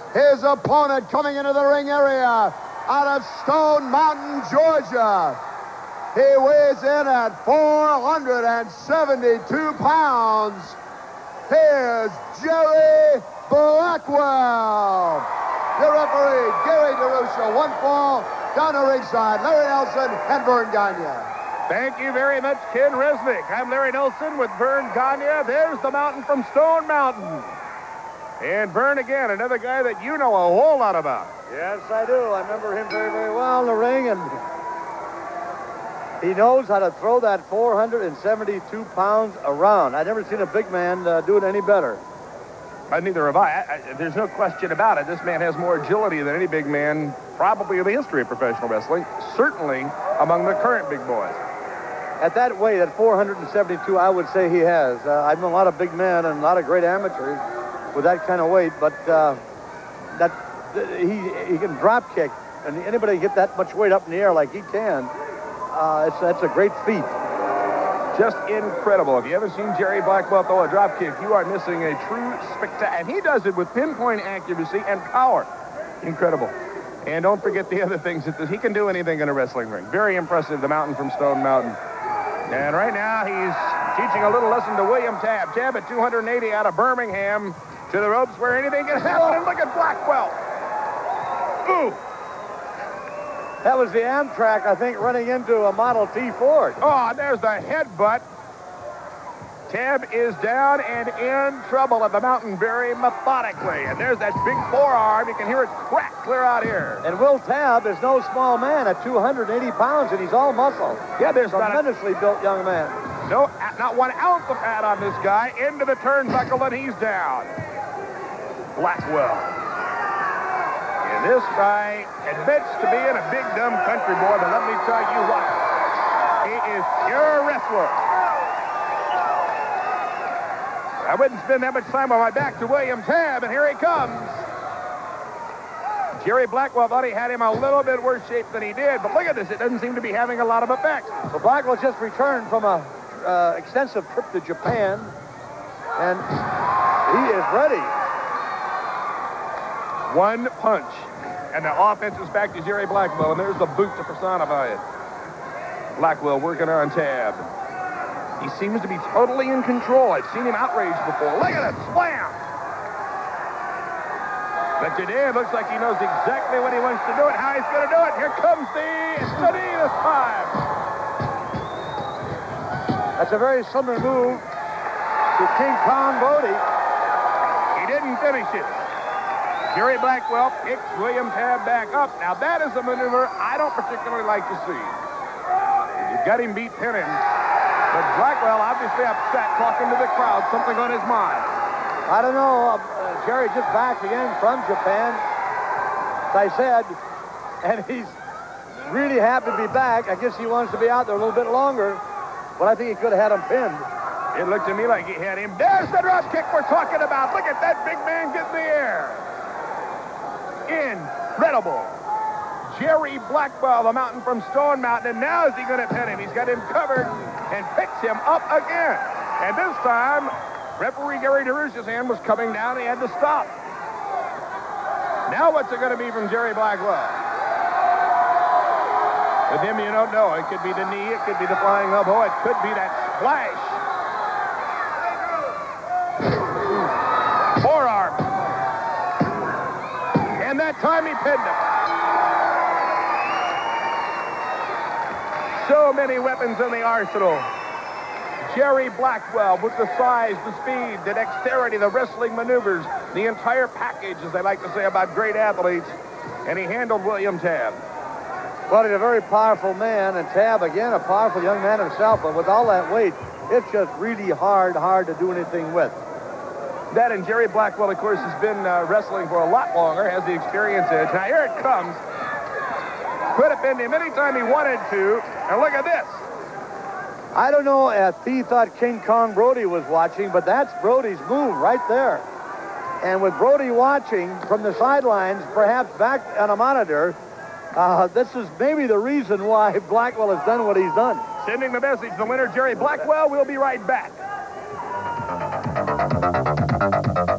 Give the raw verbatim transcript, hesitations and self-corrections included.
His opponent coming into the ring area out of Stone Mountain, Georgia. He weighs in at four hundred seventy-two pounds. Here's Jerry Blackwell. Your referee, Gary DeRusha. One fall down the ringside. Larry Nelson and Vern Gagne. Thank you very much, Ken Resnick. I'm Larry Nelson with Vern Gagne. There's the mountain from Stone Mountain. And Vern, again, another guy that you know a whole lot about. Yes, I do. I remember him very, very well in the ring, and he knows how to throw that four hundred seventy-two pounds around. I've never seen a big man uh, do it any better. Uh, neither have I. I, I. There's no question about it. This man has more agility than any big man probably in the history of professional wrestling, certainly among the current big boys. At that weight, at four hundred seventy-two, I would say he has. Uh, I've known a lot of big men and a lot of great amateurs with that kind of weight, but uh, that he he can drop kick, and anybody can get that much weight up in the air like he can, uh, it's, that's a great feat. Just incredible. If you haven't seen Jerry Blackwell throw a drop kick, you are missing a true spectacular. And he does it with pinpoint accuracy and power. Incredible. And don't forget the other things. That he can do anything in a wrestling ring. Very impressive, the mountain from Stone Mountain. And right now, he's teaching a little lesson to William Tabb. Tabb at two hundred eighty out of Birmingham to the ropes where anything can happen. And look at Blackwell. Ooh. That was the Amtrak, I think, running into a Model T Ford. Oh, there's the headbutt. Tabb is down and in trouble at the mountain very methodically. And there's that big forearm. You can hear it crack clear out here. And Will Tabb is no small man at two hundred eighty pounds, and he's all muscle. Yeah, there's a tremendously built young man. No, not one ounce of fat on this guy. Into the turnbuckle, and he's down. Blackwell. And this guy admits to being a big, dumb country boy, but let me tell you what. He is pure wrestler. I wouldn't spend that much time on my back to William Tabb, and here he comes. Jerry Blackwell thought he had him a little bit worse shape than he did, but look at this. It doesn't seem to be having a lot of effect. Well, Blackwell just returned from a uh, extensive trip to Japan, and he is ready. One punch, and the offense is back to Jerry Blackwell, and there's the boot to personify it. Blackwell working on Tabb. He seems to be totally in control. I've seen him outraged before. Look at it, slam! But today it looks like he knows exactly what he wants to do and how he's going to do it. Here comes the knee this time. That's a very similar move to King Kong Brody. He didn't finish it. Jerry Blackwell picks William Tabb back up. Now that is a maneuver I don't particularly like to see. You've got him beat pinning. But Blackwell obviously upset, talking to the crowd, something on his mind. I don't know. Uh, Jerry just back again from Japan, as I said, and he's really happy to be back. I guess he wants to be out there a little bit longer, but I think he could have had him pinned. It looked to me like he had him. There's the drop kick we're talking about. Look at that big man get in the air. Incredible. Jerry Blackwell, the mountain from Stone Mountain, and now is he going to pin him? He's got him covered and picks him up again. And this time, referee Gary DeRusha's hand was coming down. He had to stop. Now what's it going to be from Jerry Blackwell? With him, you don't know. It could be the knee. It could be the flying elbow. It could be that splash. Forearm. And that time he pinned him. So many weapons in the arsenal. Jerry Blackwell with the size, the speed, the dexterity, the wrestling maneuvers, the entire package, as they like to say about great athletes. And he handled William Tabb. Well, he's a very powerful man, and Tabb, again, a powerful young man himself, but with all that weight, it's just really hard, hard to do anything with. That and Jerry Blackwell, of course, has been uh, wrestling for a lot longer, has the experience edge. Now, here it comes. Could have been him anytime he wanted to. And look at this. I don't know if he thought King Kong Brody was watching, but that's Brody's move right there. And with Brody watching from the sidelines, perhaps back on a monitor, uh, this is maybe the reason why Blackwell has done what he's done. Sending the message, the winner, Jerry Blackwell. We'll be right back.